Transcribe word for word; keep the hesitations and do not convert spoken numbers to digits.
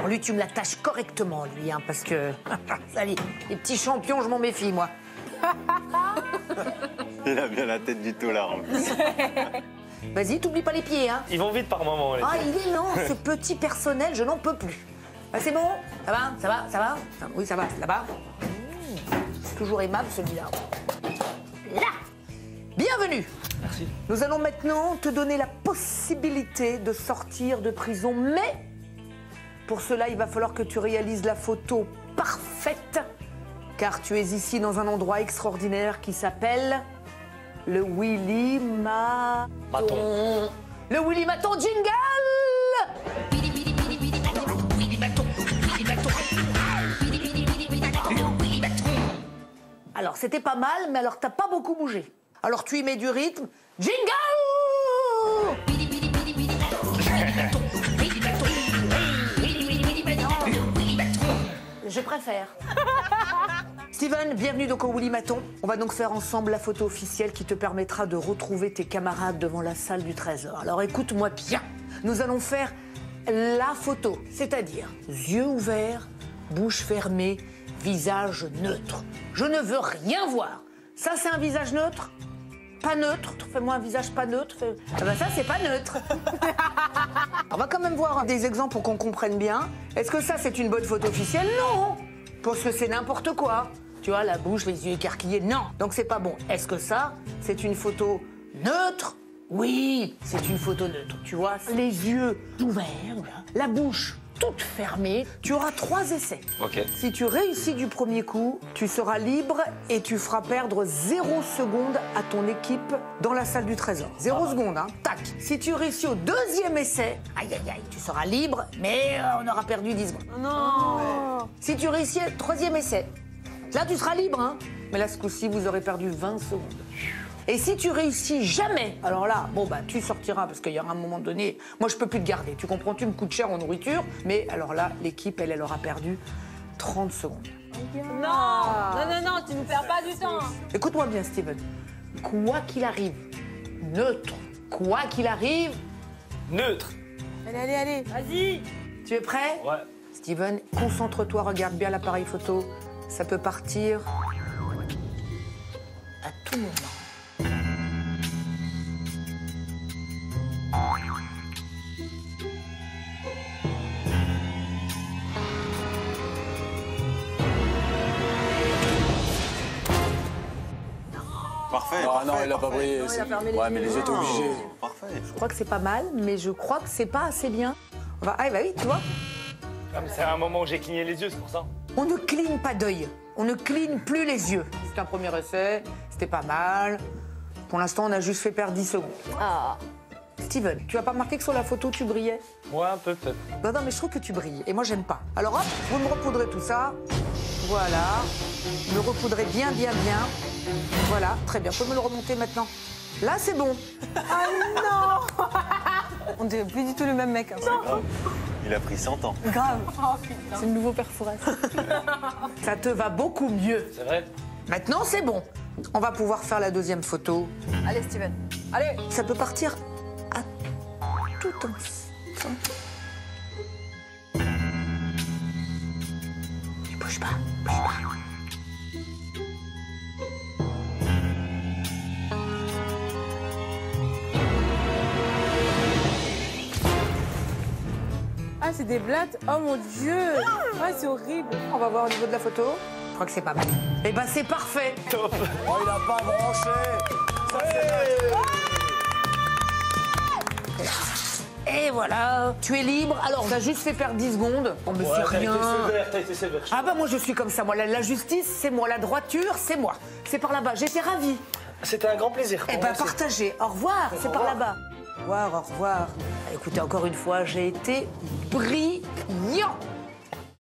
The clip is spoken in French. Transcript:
lui, tu me l'attaches correctement, lui, hein, parce que... ça, les, les petits champions, je m'en méfie, moi. Il a bien la tête du taular, en plus. Vas-y, t'oublies pas les pieds, hein. Ils vont vite par moment, les Ah, pieds. il est lent, ce petit personnel, je n'en peux plus. Ah, c'est bon? Ça va? Ça va? Ça va? Oui, ça va, là-bas. Mmh. Toujours aimable, celui-là. Là! Bienvenue! Merci. Nous allons maintenant te donner la possibilité de sortir de prison, mais pour cela, il va falloir que tu réalises la photo parfaite, car tu es ici dans un endroit extraordinaire qui s'appelle le Willy Maton. Maton. Le Willy Maton jingle! Alors, c'était pas mal, mais alors t'as pas beaucoup bougé. Alors, tu y mets du rythme. Jingle! Je préfère. Steven, bienvenue donc au Willy Maton. On va donc faire ensemble la photo officielle qui te permettra de retrouver tes camarades devant la salle du trésor. Alors écoute-moi bien. Nous allons faire la photo, c'est-à-dire yeux ouverts, bouche fermée, visage neutre. Je ne veux rien voir. Ça, c'est un visage neutre? Pas neutre. Fais-moi un visage pas neutre. Fais... Ah ben ça, c'est pas neutre. On va quand même voir des exemples pour qu'on comprenne bien. Est-ce que ça, c'est une bonne photo officielle? Non. Parce que c'est n'importe quoi. Tu vois, la bouche, les yeux écarquillés, non. Donc c'est pas bon. Est-ce que ça, c'est une photo neutre? Oui, c'est une photo neutre. Tu vois, les yeux ouverts, la bouche toute fermée. Tu auras trois essais. Ok. Si tu réussis du premier coup, tu seras libre et tu feras perdre zéro seconde à ton équipe dans la salle du trésor. Zéro ah. seconde, hein. Tac. Si tu réussis au deuxième essai, aïe aïe aïe, tu seras libre, mais euh, on aura perdu dix secondes. Oh non. Si tu réussis au troisième essai, là tu seras libre, hein. Mais là, ce coup-ci, vous aurez perdu vingt secondes. Et si tu réussis jamais, alors là, bon, bah, tu sortiras parce qu'il y aura un moment donné. Moi, je peux plus te garder. Tu comprends, tu me coûtes cher en nourriture. Mais alors là, l'équipe, elle, elle aura perdu trente secondes. Non, non, non, non, tu ne perds pas du temps. Écoute-moi bien, Steven. Quoi qu'il arrive, neutre. Quoi qu'il arrive, neutre. Allez, allez, allez. Vas-y. Tu es prêt? Ouais. Steven, concentre-toi, regarde bien l'appareil photo. Ça peut partir à tout moment. Parfait. Ah parfait, non, il a pas parfait. brillé. Non, il a fermé les Ouais, mais yeux. les yeux étaient obligés. Parfait. Je crois que c'est pas mal, mais je crois que c'est pas assez bien. On va... Ah, bah oui, tu vois. Ah, mais c'est un moment où j'ai cligné les yeux, c'est pour ça. On ne cligne pas d'œil. On ne cligne plus les yeux. C'était un premier essai, c'était pas mal. Pour l'instant, on a juste fait perdre dix secondes. Ah. Steven, tu as pas remarqué que sur la photo, tu brillais? Ouais, un peu peut-être. Non, non, mais je trouve que tu brilles. Et moi, j'aime pas. Alors hop, vous me repoudrez tout ça. Voilà. Vous me repoudrez bien, bien, bien. Voilà, très bien. Vous pouvez me le remonter maintenant. Là, c'est bon. Ah non. On dirait plus du tout le même mec. Hein. Grave. Il a pris cent ans. Grave. Oh, c'est le nouveau père Fouras. Ça te va beaucoup mieux. C'est vrai? Maintenant, c'est bon. On va pouvoir faire la deuxième photo. Allez, Steven. Allez. Ça peut partir à tout instant. Tu bouges pas, bouge pas. Ah, c'est des blattes. Oh mon Dieu. Ouais, c'est horrible. On va voir au niveau de la photo. Je crois que c'est pas mal. Eh ben, c'est parfait. Top. Oh, il a pas branché. Ça, c'est Et voilà. Tu es libre. Alors, on a juste fait perdre dix secondes. On me Ouais, fait t'as rien. été sévère, t'as été sévère. Ah bah moi, je suis comme ça. Moi, la, la justice, c'est moi. La droiture, c'est moi. C'est par là-bas. J'étais ravie. C'était un grand plaisir. Eh pour ben, moi aussi. partagez. Au revoir. C'est par revoir. là-bas. Au revoir, au revoir. Écoutez, encore une fois, j'ai été brillant.